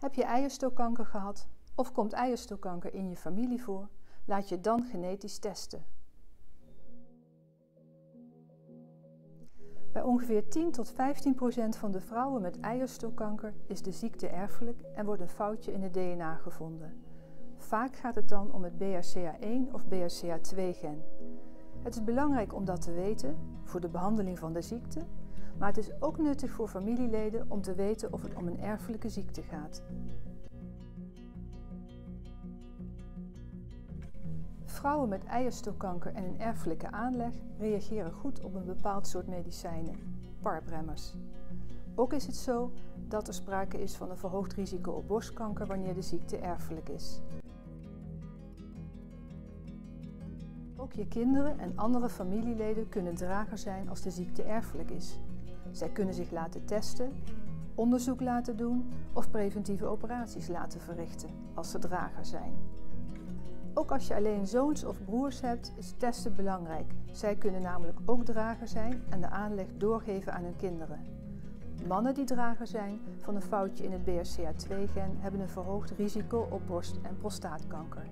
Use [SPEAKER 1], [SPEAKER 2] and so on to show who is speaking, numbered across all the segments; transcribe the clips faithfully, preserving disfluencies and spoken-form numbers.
[SPEAKER 1] Heb je eierstokkanker gehad of komt eierstokkanker in je familie voor? Laat je dan genetisch testen. Bij ongeveer tien tot vijftien procent van de vrouwen met eierstokkanker is de ziekte erfelijk en wordt een foutje in het D N A gevonden. Vaak gaat het dan om het B R C A één of B R C A twee gen. Het is belangrijk om dat te weten voor de behandeling van de ziekte, maar het is ook nuttig voor familieleden om te weten of het om een erfelijke ziekte gaat. Vrouwen met eierstokkanker en een erfelijke aanleg reageren goed op een bepaald soort medicijnen, P A R P-remmers. Ook is het zo dat er sprake is van een verhoogd risico op borstkanker wanneer de ziekte erfelijk is. Ook je kinderen en andere familieleden kunnen drager zijn als de ziekte erfelijk is. Zij kunnen zich laten testen, onderzoek laten doen of preventieve operaties laten verrichten als ze drager zijn. Ook als je alleen zoons of broers hebt, is testen belangrijk. Zij kunnen namelijk ook drager zijn en de aanleg doorgeven aan hun kinderen. Mannen die drager zijn van een foutje in het B R C A twee gen hebben een verhoogd risico op borst- en prostaatkanker.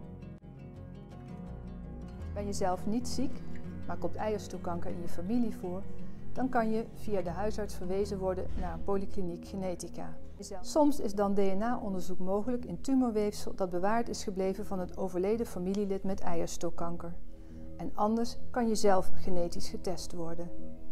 [SPEAKER 1] Ben je zelf niet ziek, maar komt eierstokkanker in je familie voor, dan kan je via de huisarts verwezen worden naar Polykliniek Genetica. Soms is dan D N A-onderzoek mogelijk in tumorweefsel dat bewaard is gebleven van het overleden familielid met eierstokkanker. En anders kan je zelf genetisch getest worden.